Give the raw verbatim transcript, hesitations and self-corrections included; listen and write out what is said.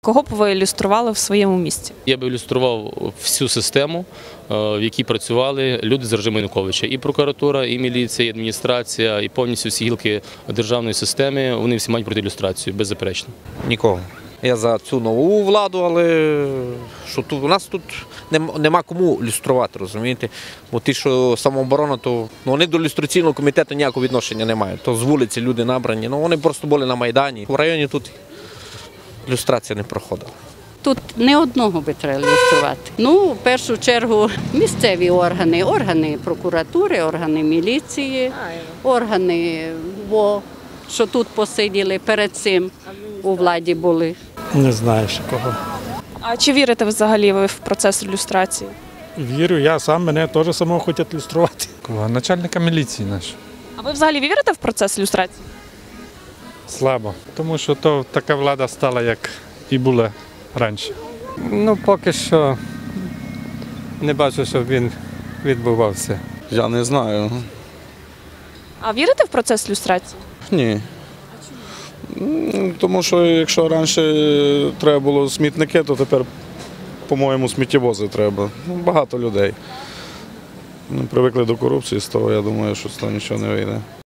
Кого б ви ілюстрували в своєму місті? Я б ілюстрував всю систему, в якій працювали люди з режиму Януковича. І прокуратура, і міліція, і адміністрація, і повністю всі гілки державної системи, вони всі мають пройти ілюстрацію, беззаперечно. Нікого. Я за цю нову владу, але що тут, у нас тут нема кому люструвати, розумієте? Бо ті, що самооборона, то ну, вони до люстраційного комітету ніякого відношення не мають. То з вулиці люди набрані, ну вони просто були на Майдані. В районі тут люстрація не проходила. Тут не одного би треба люструвати. Ну, в першу чергу, місцеві органи, органи прокуратури, органи міліції, органи, во, що тут посиділи, перед цим у владі були. Не знаю ще кого. А чи вірите взагалі ви в процес ілюстрації? Вірю, я сам, мене теж самого хочуть люструвати. Кого? Начальника міліції наш. А ви взагалі вірите в процес ілюстрації? Слабо. Тому що то така влада стала, як і була раніше. Ну, поки що не бачу, щоб він відбувався. Я не знаю. А вірите в процес ілюстрації? Ні. Ну, тому що якщо раніше треба було смітники, то тепер, по-моєму, сміттєвози треба. Ну, багато людей. Ми привикли до корупції, з того я думаю, що з того нічого не вийде.